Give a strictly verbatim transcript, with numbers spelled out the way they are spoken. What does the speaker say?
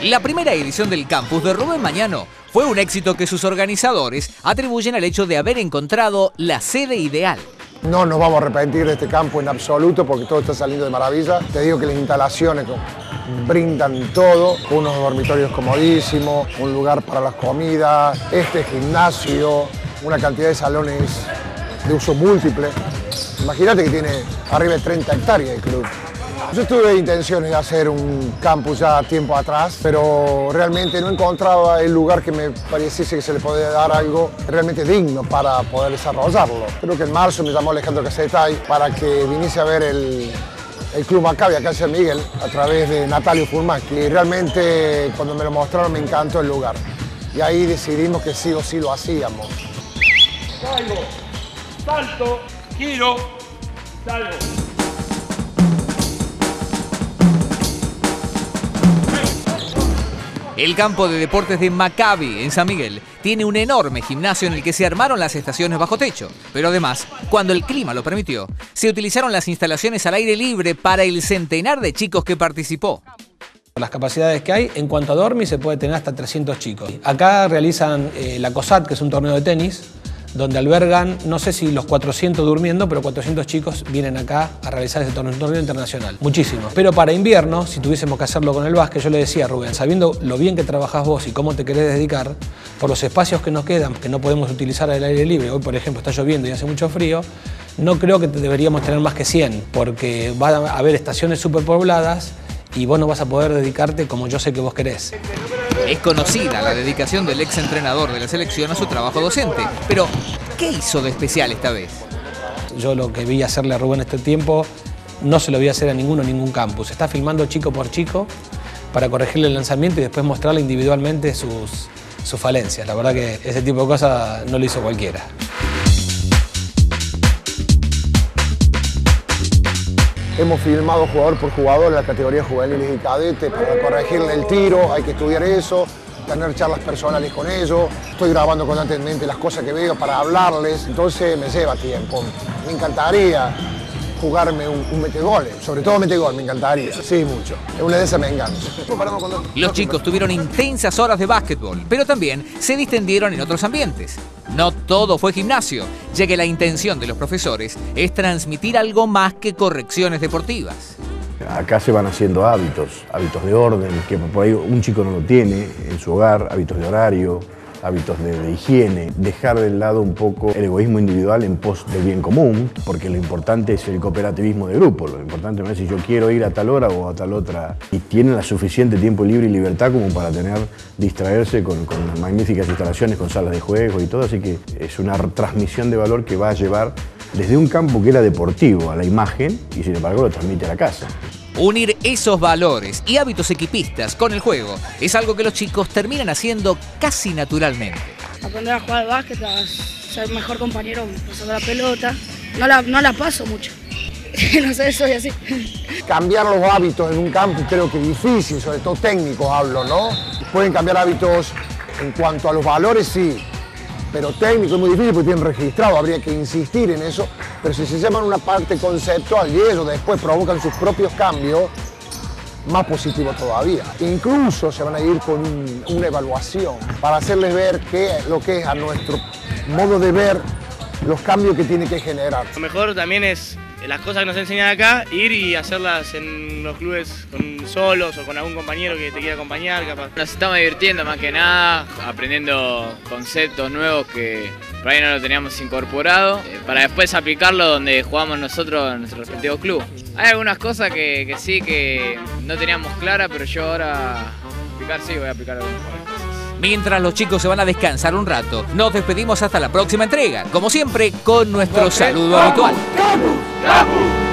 La primera edición del campus de Rubén Mañano fue un éxito que sus organizadores atribuyen al hecho de haber encontrado la sede ideal. No nos vamos a arrepentir de este campo en absoluto porque todo está saliendo de maravilla. Te digo que las instalaciones brindan todo, unos dormitorios comodísimos, un lugar para las comidas, este gimnasio, una cantidad de salones de uso múltiple. Imagínate que tiene arriba de treinta hectáreas el club. Yo tuve intenciones de hacer un campus ya tiempo atrás, pero realmente no encontraba el lugar que me pareciese que se le podía dar algo realmente digno para poder desarrollarlo. Creo que en marzo me llamó Alejandro Casetay para que viniese a ver el, el Club Maccabi acá en San Miguel a través de Natalio Furman, y realmente cuando me lo mostraron me encantó el lugar. Y ahí decidimos que sí o sí lo hacíamos. Salgo, salto, giro, salgo. El campo de deportes de Maccabi en San Miguel tiene un enorme gimnasio en el que se armaron las estaciones bajo techo. Pero además, cuando el clima lo permitió, se utilizaron las instalaciones al aire libre para el centenar de chicos que participó. Las capacidades que hay, en cuanto a dormir, se puede tener hasta trescientos chicos. Acá realizan eh, la COSAT, que es un torneo de tenis, donde albergan, no sé si los cuatrocientos durmiendo, pero cuatrocientos chicos vienen acá a realizar ese torneo, un torneo internacional. Muchísimos. Pero para invierno, si tuviésemos que hacerlo con el básquet, yo le decía a Rubén, sabiendo lo bien que trabajás vos y cómo te querés dedicar, por los espacios que nos quedan, que no podemos utilizar al aire libre, hoy por ejemplo está lloviendo y hace mucho frío, no creo que deberíamos tener más que cien, porque va a haber estaciones superpobladas y vos no vas a poder dedicarte como yo sé que vos querés. Es conocida la dedicación del ex entrenador de la selección a su trabajo docente, pero ¿qué hizo de especial esta vez? Yo lo que vi hacerle a Rubén este tiempo no se lo voy a hacer a ninguno en ningún campus. Está filmando chico por chico para corregirle el lanzamiento y después mostrarle individualmente sus, sus falencias. La verdad que ese tipo de cosas no lo hizo cualquiera. Hemos filmado jugador por jugador en las categorías juveniles y cadetes para corregirle el tiro, hay que estudiar eso, tener charlas personales con ellos. Estoy grabando constantemente las cosas que veo para hablarles, entonces me lleva tiempo. Me encantaría jugarme un, un metegol, sobre todo metegol, me encantaría. Sí, mucho. Es una de esas me encanta. Los chicos tuvieron intensas horas de básquetbol, pero también se distendieron en otros ambientes. No todo fue gimnasio, ya que la intención de los profesores es transmitir algo más que correcciones deportivas. Acá se van haciendo hábitos, hábitos de orden, que por ahí un chico no lo tiene en su hogar, hábitos de horario, hábitos de, de higiene, dejar de lado un poco el egoísmo individual en pos del bien común, porque lo importante es el cooperativismo de grupo, lo importante no es si yo quiero ir a tal hora o a tal otra, y tienen la suficiente tiempo libre y libertad como para tener, distraerse con, con magníficas instalaciones, con salas de juego y todo, así que es una transmisión de valor que va a llevar desde un campo que era deportivo a la imagen y sin embargo lo transmite a la casa. Unir esos valores y hábitos equipistas con el juego es algo que los chicos terminan haciendo casi naturalmente. Aprender a jugar al básquet, a ser mejor compañero, pasar la pelota. No la, no la paso mucho. No sé, soy así. Cambiar los hábitos en un campo creo que es difícil, sobre todo técnicos hablo, ¿no? Pueden cambiar hábitos en cuanto a los valores, sí. Pero técnico es muy difícil porque tienen registrado, habría que insistir en eso, pero si se llaman una parte conceptual y ellos después provocan sus propios cambios, más positivo todavía. Incluso se van a ir con un, una evaluación para hacerles ver qué, lo que es a nuestro modo de ver los cambios que tiene que generar. Lo mejor también es las cosas que nos enseñan acá, ir y hacerlas en los clubes con solos o con algún compañero que te quiera acompañar, capaz. Nos estamos divirtiendo más que nada, aprendiendo conceptos nuevos que por ahí no lo teníamos incorporado, eh, para después aplicarlo donde jugamos nosotros en nuestro respectivo club. Hay algunas cosas que, que sí que no teníamos claras, pero yo ahora aplicar sí voy a aplicar algunas cosas. Mientras los chicos se van a descansar un rato, nos despedimos hasta la próxima entrega, como siempre, con nuestro saludo habitual. ¡Campus! ¡Campus!